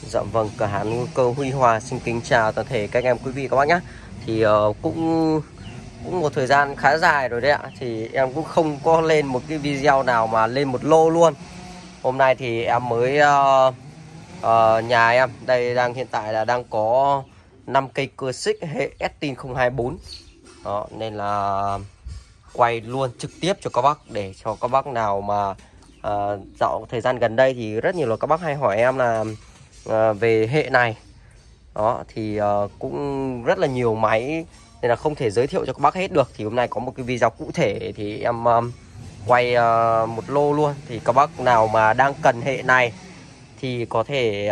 Dạ vâng, cửa hàng Nguy Cơ Huy Hòa xin kính chào toàn thể các em quý vị các bác nhé. Thì cũng một thời gian khá dài rồi đấy ạ. Thì em cũng không có lên một cái video nào mà lên một lô luôn. Hôm nay thì em mới nhà em đây hiện tại là đang có 5 cây cưa xích hệ Estin 024. Đó, nên là quay luôn trực tiếp cho các bác để cho các bác nào mà dạo thời gian gần đây thì rất nhiều là các bác hay hỏi em là về hệ này. Đó thì cũng rất là nhiều máy nên là không thể giới thiệu cho các bác hết được. Thì hôm nay có một cái video cụ thể thì em quay một lô luôn. Thì các bác nào mà đang cần hệ này thì có thể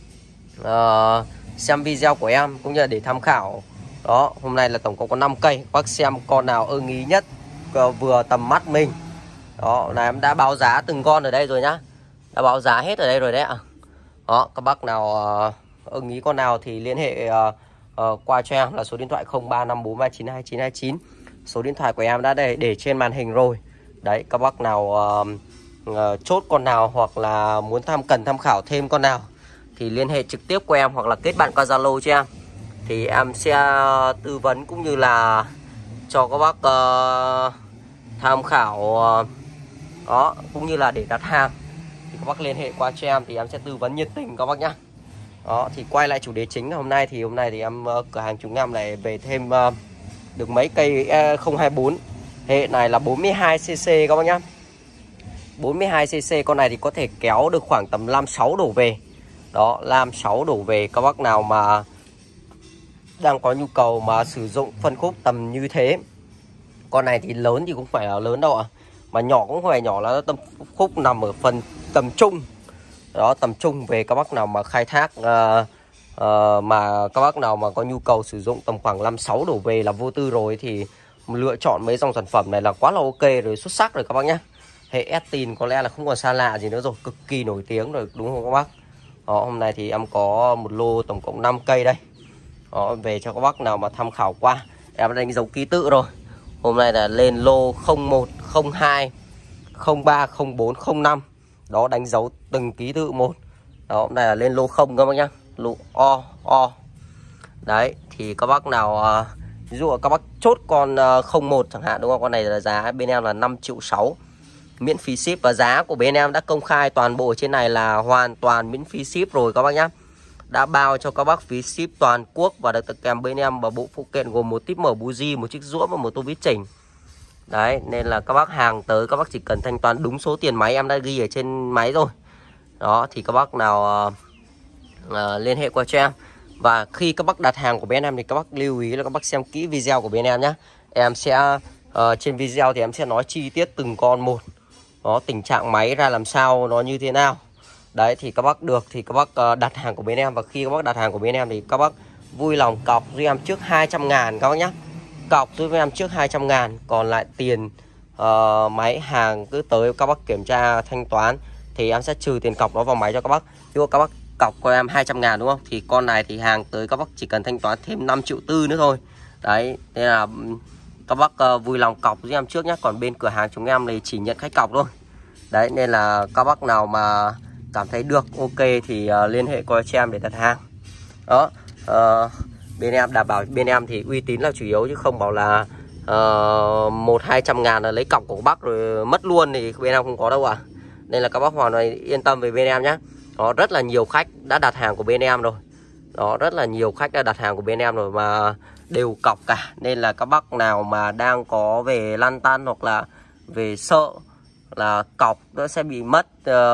xem video của em cũng như là để tham khảo. Đó, hôm nay là tổng cộng có 5 cây. Các bác xem con nào ưng ý nhất, vừa tầm mắt mình. Đó, là em đã báo giá từng con ở đây rồi nhá. Đã báo giá hết ở đây rồi đấy ạ. Đó, các bác nào ưng ý con nào thì liên hệ qua cho em là số điện thoại 0354392929. Số điện thoại của em đã để trên màn hình rồi. Đấy, các bác nào chốt con nào hoặc là muốn cần tham khảo thêm con nào thì liên hệ trực tiếp của em hoặc là kết bạn qua Zalo cho em. Thì em sẽ tư vấn cũng như là cho các bác tham khảo đó, cũng như là để đặt hàng thì các bác liên hệ qua cho em thì em sẽ tư vấn nhiệt tình các bác nhá. Đó, thì quay lại chủ đề chính hôm nay thì em cửa hàng chúng em lại về thêm được mấy cây 024. Hệ này là 42cc các bác nhá. 42cc con này thì có thể kéo được khoảng tầm 56 đổ về. Đó, 56 đổ về. Các bác nào mà đang có nhu cầu mà sử dụng phân khúc tầm như thế. Con này thì lớn thì cũng phải là lớn đâu ạ. Mà nhỏ cũng không phải nhỏ, là tầm khúc nằm ở phần tầm trung. Đó, tầm trung về các bác nào mà khai thác mà các bác nào mà có nhu cầu sử dụng tầm khoảng 56 đổ về là vô tư rồi thì lựa chọn mấy dòng sản phẩm này là quá là ok rồi, xuất sắc rồi các bác nhé. Hệ Estin có lẽ là không còn xa lạ gì nữa rồi, cực kỳ nổi tiếng rồi đúng không các bác. Đó, hôm nay thì em có một lô tổng cộng 5 cây đây. Đó, về cho các bác nào mà tham khảo qua. Em đã đánh dấu ký tự rồi. Hôm nay là lên lô 01, 02, 03, 04, 05. Đó, đánh dấu từng ký tự một. Đó, hôm nay là lên lô 0 các bác nhá. Lô O. Đấy, thì các bác nào ví dụ các bác chốt con 01 chẳng hạn đúng không? Con này là giá bên em là 5,6 triệu, miễn phí ship. Và giá của bên em đã công khai toàn bộ trên này là hoàn toàn miễn phí ship rồi các bác nhá. Đã bao cho các bác phí ship toàn quốc và được tặng kèm bên em và bộ phụ kiện gồm một típ mở buji, một chiếc rũa và một tô vít chỉnh. Đấy, nên là các bác hàng tới các bác chỉ cần thanh toán đúng số tiền máy em đã ghi ở trên máy rồi. Đó, thì các bác nào liên hệ qua cho em. Và khi các bác đặt hàng của bên em thì các bác lưu ý là các bác xem kỹ video của bên em nhé. Em sẽ trên video thì em sẽ nói chi tiết từng con một. Đó, tình trạng máy ra làm sao, nó như thế nào. Đấy, thì các bác được thì các bác đặt hàng của bên em. Và khi các bác đặt hàng của bên em thì các bác vui lòng cọc giúp em trước 200.000 các bác nhé. Cọc giúp em trước 200.000. Còn lại tiền máy hàng cứ tới các bác kiểm tra thanh toán thì em sẽ trừ tiền cọc đó vào máy cho các bác. Ví dụ các bác cọc của em 200.000 đúng không? Thì con này thì hàng tới các bác chỉ cần thanh toán thêm 5,4 triệu nữa thôi. Đấy, nên là các bác vui lòng cọc giúp em trước nhé. Còn bên cửa hàng chúng em thì chỉ nhận khách cọc thôi. Đấy, nên là các bác nào mà cảm thấy được ok thì liên hệ qua cho em để đặt hàng. Đó, bên em đảm bảo bên em thì uy tín là chủ yếu, chứ không bảo là 100-200 ngàn là lấy cọc của bác rồi mất luôn thì bên em không có đâu ạ. Nên là các bác hoàn toàn yên tâm về bên em nhé. Đó, rất là nhiều khách đã đặt hàng của bên em rồi. Đó, rất là nhiều khách đã đặt hàng của bên em rồi mà đều cọc cả. Nên là các bác nào mà đang có về lăn tăn hoặc là về sợ là cọc nó sẽ bị mất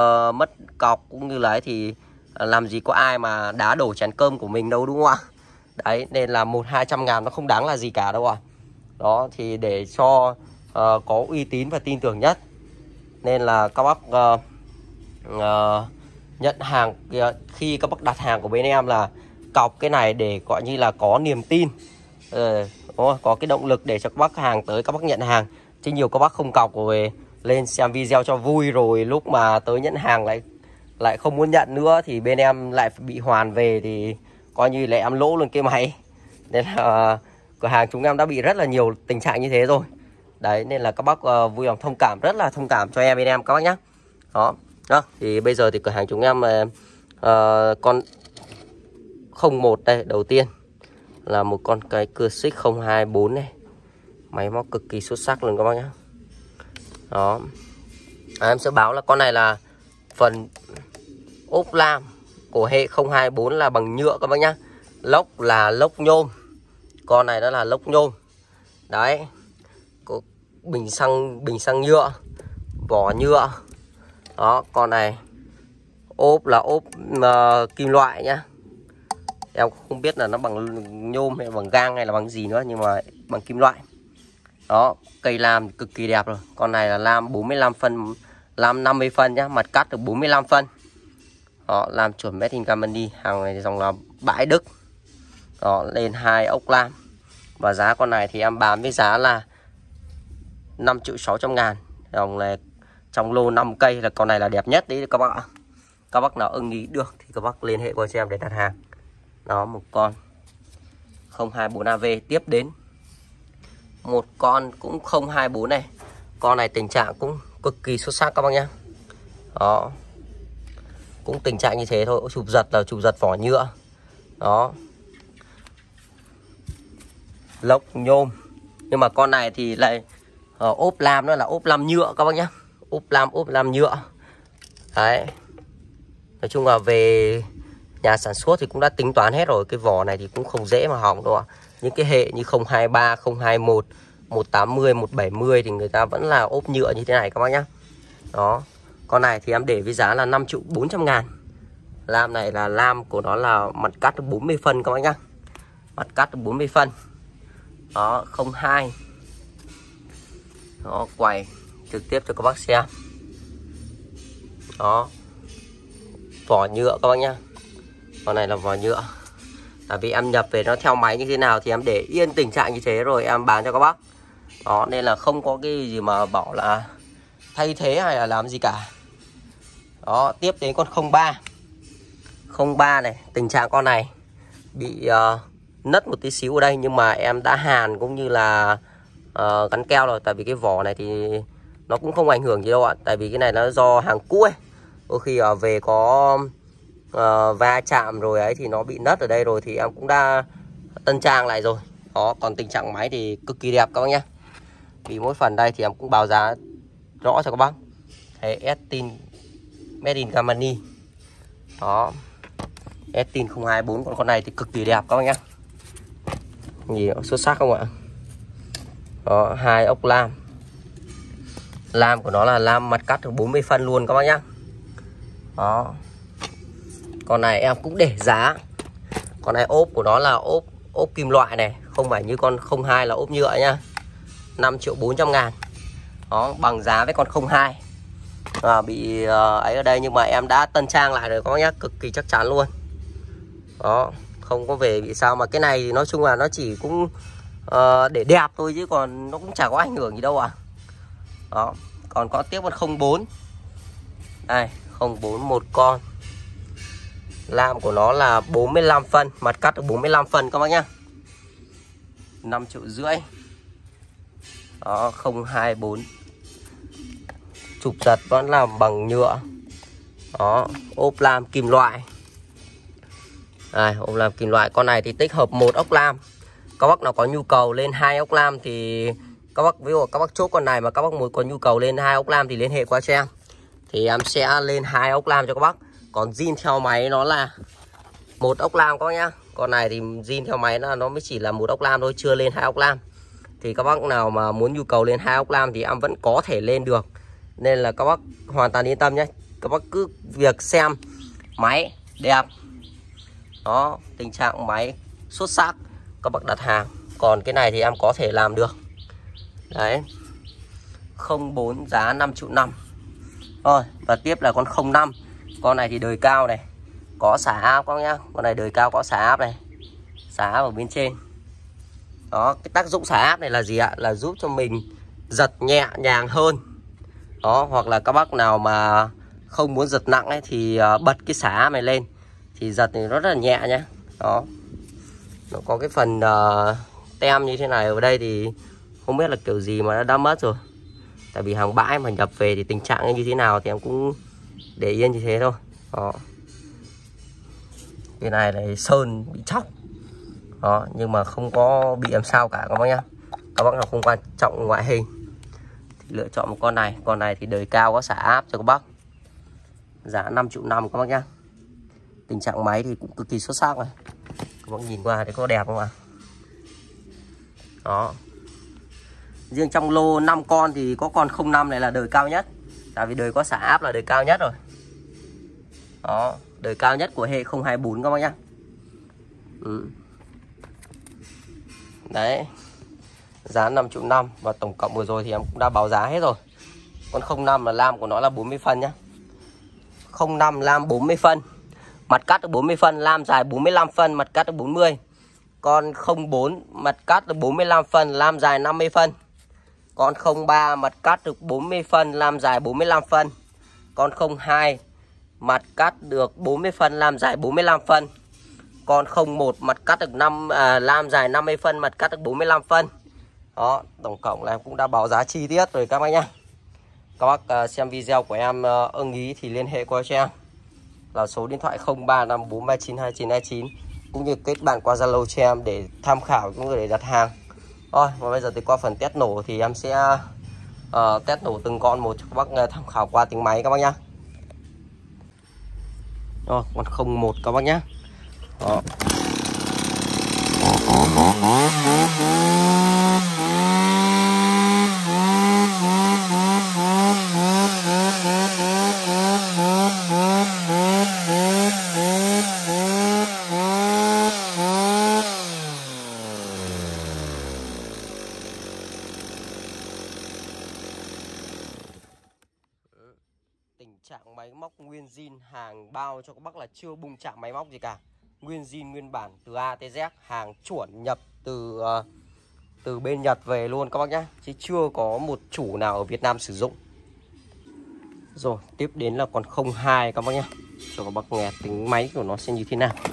cọc cũng như là ấy thì làm gì có ai mà đá đổ chén cơm của mình đâu đúng không ạ. Đấy, nên là 100-200 ngàn nó không đáng là gì cả đâu ạ. Đó, thì để cho có uy tín và tin tưởng nhất nên là các bác nhận hàng khi các bác đặt hàng của bên em là cọc cái này để gọi như là có niềm tin, có cái động lực để cho các bác hàng tới các bác nhận hàng. Chứ nhiều các bác không cọc rồi lên xem video cho vui rồi lúc mà tới nhận hàng lại không muốn nhận nữa thì bên em lại bị hoàn về thì coi như là em lỗ luôn cái máy. Nên là cửa hàng chúng em đã bị rất là nhiều tình trạng như thế rồi. Đấy, nên là các bác vui lòng thông cảm, rất là thông cảm cho em bên em các bác nhé. Đó, thì bây giờ thì cửa hàng chúng em con 01 đây. Đầu tiên là một con cái Classic 024 này. Máy móc cực kỳ xuất sắc luôn các bác nhé. Đó. Em sẽ báo là con này là phần ốp lam của hệ 024 là bằng nhựa các bác nhá. Lốc là lốc nhôm. Con này đó là lốc nhôm. Đấy. Có bình xăng nhựa, vỏ nhựa. Đó, con này ốp là ốp kim loại nhá. Em không biết là nó bằng nhôm hay bằng gang hay là bằng gì nữa, nhưng mà bằng kim loại. Đó, cây lam cực kỳ đẹp rồi. Con này là lam 45 phân, lam 50 phân nhá, mặt cắt được 45 phân. Đó, làm chuẩn made in Germany, hàng này dòng là bãi Đức. Đó, lên 2 ốc lam. Và giá con này thì em bán với giá là 5.600.000. Dòng này trong lô 5 cây là con này là đẹp nhất đấy các bác ạ. Các bác nào ưng ý được thì các bác liên hệ qua cho em để đặt hàng. Đó, một con 024AV. Tiếp đến một con cũng 024 này. Con này tình trạng cũng cực kỳ xuất sắc các bác nhá. Đó, cũng tình trạng như thế thôi. Chụp giật là chụp giật vỏ nhựa. Đó, lốc nhôm. Nhưng mà con này thì lại ốp lam, nó là ốp lam nhựa các bác nhá. Ốp lam nhựa. Đấy. Nói chung là về nhà sản xuất thì cũng đã tính toán hết rồi. Cái vỏ này thì cũng không dễ mà hỏng đâu ạ. Những cái hệ như 023, 021, 180, 170 thì người ta vẫn là ốp nhựa như thế này các bác nhá. Đó. Con này thì em để với giá là 5.400.000. Lam này là lam của nó là mặt cắt được 40 phân các bác nhá. Mặt cắt được 40 phân. Đó, 02. Đó, quay trực tiếp cho các bác xem. Đó, vỏ nhựa các bác nhá. Con này là vỏ nhựa. Tại vì em nhập về nó theo máy như thế nào thì em để yên tình trạng như thế rồi em bán cho các bác. Đó, nên là không có cái gì mà bảo là thay thế hay là làm gì cả. Đó, tiếp đến con 03. 03 này, tình trạng con này bị nứt một tí xíu ở đây, nhưng mà em đã hàn cũng như là gắn keo rồi. Tại vì cái vỏ này thì nó cũng không ảnh hưởng gì đâu ạ. Tại vì cái này nó do hàng cũ ấy. Đôi khi về có va chạm rồi ấy thì nó bị nứt ở đây rồi thì em cũng đã tân trang lại rồi. Đó, còn tình trạng máy thì cực kỳ đẹp các bác nhé. Vì mỗi phần đây thì em cũng báo giá rõ cho các bác. Thế Estin made in Germany. Đó, Estin 024. Con này thì cực kỳ đẹp các bác nhé. Gì nó xuất sắc không ạ? Đó, 2 ốc lam. Lam của nó là lam mặt cắt được 40 phân luôn các bác nhá. Đó. Con này em cũng để giá. Con này ốp của nó là ốp kim loại này, không phải như con 02 là ốp nhựa nhá. 5.400.000. Đó, bằng giá với con 02. Bị ấy ở đây, nhưng mà em đã tân trang lại rồi các bác nhá, cực kỳ chắc chắn luôn. Đó, không có về bị sao. Mà cái này thì nói chung là nó chỉ cũng để đẹp thôi chứ còn nó cũng chả có ảnh hưởng gì đâu ạ. Đó, còn có tiếp con 04. Đây, 04 một con. Lam của nó là 45 phân, mặt cắt được 45 phân các bác nhá. 5.500.000. Đó, 024. Chụp giật vẫn làm bằng nhựa. Đó, ốp lam kim loại. Đây, ốp lam kim loại. Con này thì tích hợp 1 ốc lam. Các bác nào có nhu cầu lên 2 ốc lam thì các bác, ví dụ các bác chốt con này mà các bác muốn có nhu cầu lên 2 ốc lam thì liên hệ qua cho em. Thì em sẽ lên 2 ốc lam cho các bác. Còn zin theo máy nó là 1 ốc lam các bác nhá. Con này thì zin theo máy nó mới chỉ là 1 ốc lam thôi, chưa lên 2 ốc lam. Thì các bác nào mà muốn nhu cầu lên 2 ốc lam thì em vẫn có thể lên được. Nên là các bác hoàn toàn yên tâm nhé. Các bác cứ việc xem máy đẹp. Đó, tình trạng máy xuất sắc, các bác đặt hàng. Còn cái này thì em có thể làm được. Đấy, 04 giá 5.500.000. Rồi, và tiếp là con 05. Con này thì đời cao này, có xả áp các bác nhá. Con này đời cao có xả áp này, xả áp ở bên trên. Đó, cái tác dụng xả áp này là gì ạ? Là giúp cho mình giật nhẹ nhàng hơn. Đó, hoặc là các bác nào mà không muốn giật nặng ấy thì bật cái xả áp này lên thì giật thì nó rất là nhẹ nhá. Đó, nó có cái phần tem như thế này ở đây thì không biết là kiểu gì mà nó đã mất rồi. Tại vì hàng bãi mà nhập về thì tình trạng như thế nào thì em cũng để yên như thế thôi. Đó, Cái này là sơn bị chóc đó, nhưng mà không có bị làm sao cả các bác nhá. Các bác nào không quan trọng ngoại hình thì lựa chọn một con này. Con này thì đời cao có xả áp cho các bác, giá 5,5 triệu các bác nhá. Tình trạng máy thì cũng cực kỳ xuất sắc này. Các bác nhìn qua thấy có đẹp không ạ? Đó. Riêng trong lô 5 con thì có con 05 này là đời cao nhất. Tại vì đời có xả áp là đời cao nhất rồi. Đó, đời cao nhất của hệ 024 các bác nhá. Đấy. Giá 5,5 triệu. Và tổng cộng vừa rồi thì em cũng đã báo giá hết rồi. Con 05 là lam của nó là 40 phân nhá. 05 lam 40 phân. Mặt cắt được 40 phân, lam dài 45 phân, mặt cắt được 40. Con 04 mặt cắt được 45 phân, lam dài 50 phân. Con 03 mặt cắt được 40 phân, lam dài 45 phân. Con 02 mặt cắt được 40 phân, lam dài 45 phân. Con 01 mặt cắt được lam dài 50 phân, mặt cắt được 45 phân. Đó, tổng cộng là em cũng đã báo giá chi tiết rồi các bác nhá. Các bác xem video của em ưng ý thì liên hệ qua cho em là số điện thoại 0354392929, cũng như kết bạn qua Zalo cho em để tham khảo cũng như để đặt hàng. Rồi, và bây giờ thì qua phần test nổ thì em sẽ test nổ từng con một cho các bác tham khảo qua tiếng máy các bác nhá. Rồi, con 01 các bác nhá. Đó. Tình trạng máy móc nguyên zin, hàng bao cho các bác là chưa bung chạm máy móc gì cả. Nguyên zin nguyên bản từ A tới Z, hàng chuẩn nhập từ bên Nhật về luôn các bác nhá, chứ chưa có một chủ nào ở Việt Nam sử dụng. Rồi, tiếp đến là con 02 các bác nhá. Cho các bác nghe tính máy của nó sẽ như thế nào.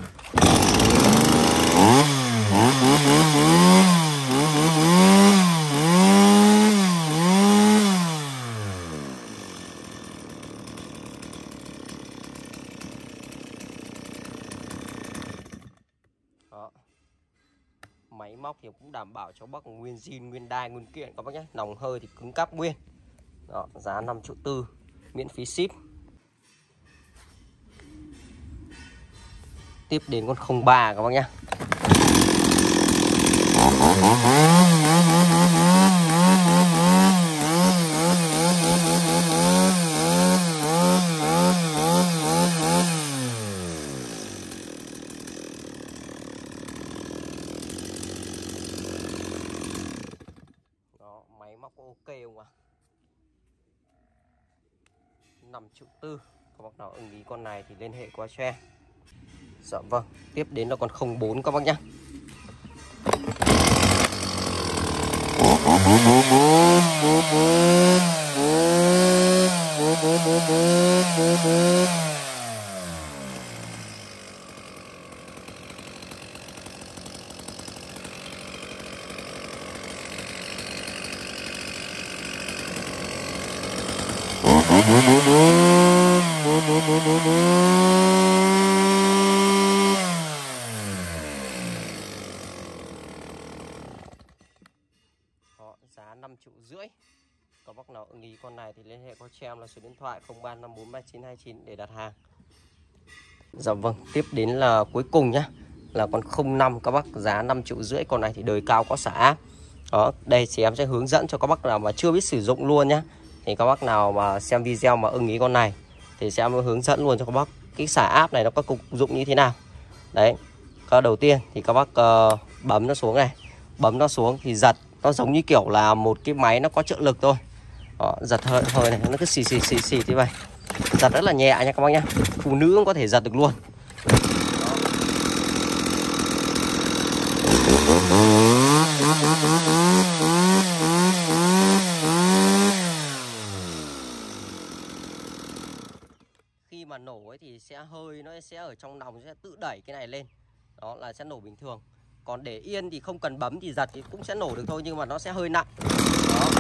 Đó. Máy móc thì cũng đảm bảo cho bác nguyên zin, nguyên đai, nguyên kiện các bác nhé. Nòng hơi thì cứng cáp nguyên. Đó, giá 5,4 triệu, miễn phí ship. Tiếp đến con 03 các bác nhé. Đó, máy móc ok không ạ? 5,4 triệu. Các bác nào ưng ý con này thì liên hệ qua cho em. Dạ vâng, tiếp đến là con 04 các bác nhé. Đó, giá 5,5 triệu. Có bác nào ưng ý con này thì liên hệ qua cho em là số điện thoại 03543929 để đặt hàng. Dạ vâng, tiếp đến là cuối cùng nhá, là con 05 các bác, giá 5,5 triệu. Con này thì đời cao có xả áp. Đó, đây thì em sẽ hướng dẫn cho các bác nào mà chưa biết sử dụng luôn nhá. Thì các bác nào mà xem video mà ưng ý con này thì sẽ hướng dẫn luôn cho các bác cái xả áp này nó có công dụng như thế nào. Đấy, cái đầu tiên thì các bác bấm nó xuống này, bấm nó xuống thì giật, nó giống như kiểu là một cái máy nó có trợ lực thôi. Đó, giật hơi này, nó cứ xì như vậy. Giật rất là nhẹ nha các bác nhá. Phụ nữ cũng có thể giật được luôn. Khi mà nổ ấy thì sẽ hơi nó sẽ ở trong nòng sẽ tự đẩy cái này lên. Đó là sẽ nổ bình thường. Còn để yên thì không cần bấm thì giật thì cũng sẽ nổ được thôi, nhưng mà nó sẽ hơi nặng. Đó.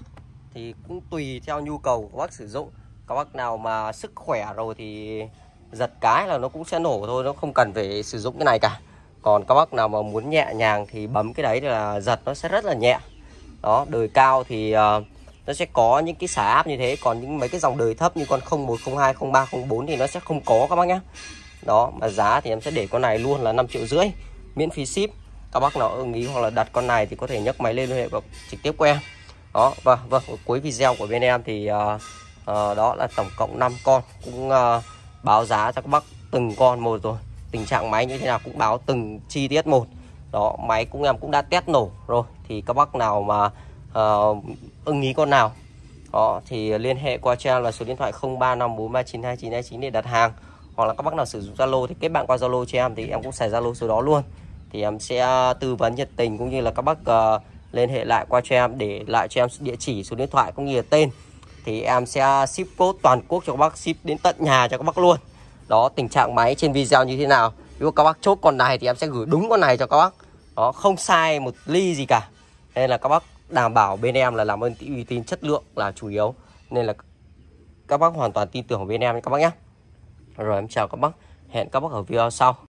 Thì cũng tùy theo nhu cầu của bác sử dụng. Các bác nào mà sức khỏe rồi thì giật cái là nó cũng sẽ nổ thôi, nó không cần phải sử dụng cái này cả. Còn các bác nào mà muốn nhẹ nhàng thì bấm cái đấy là giật nó sẽ rất là nhẹ. Đó, đời cao thì nó sẽ có những cái xả áp như thế, còn những mấy cái dòng đời thấp như con 01, 02, 03, 04 thì nó sẽ không có các bác nhé. Đó, mà giá thì em sẽ để con này luôn là 5,5 triệu, miễn phí ship. Các bác nào ưng ý hoặc là đặt con này thì có thể nhấc máy lên liên hệ trực tiếp của em. Đó, vâng, cuối video của bên em thì đó là tổng cộng 5 con, cũng báo giá cho các bác từng con một rồi. Tình trạng máy như thế nào cũng báo từng chi tiết một. Đó, máy em cũng đã test nổ rồi, thì các bác nào mà ưng ý con nào đó thì liên hệ qua cho em là số điện thoại 0354392929 để đặt hàng. Hoặc là các bác nào sử dụng Zalo thì kết bạn qua Zalo cho em, thì em cũng xài Zalo số đó luôn. Thì em sẽ tư vấn nhiệt tình, cũng như là các bác liên hệ lại qua cho em, để lại cho em địa chỉ, số điện thoại cũng như là tên. Thì em sẽ ship code toàn quốc cho các bác, ship đến tận nhà cho các bác luôn. Đó, tình trạng máy trên video như thế nào, nếu các bác chốt con này thì em sẽ gửi đúng con này cho các bác. Đó, không sai một ly gì cả. Nên là các bác đảm bảo bên em là làm ơn uy tín, chất lượng là chủ yếu. Nên là các bác hoàn toàn tin tưởng vào bên em các bác nhé. Rồi em chào các bác, hẹn các bác ở video sau.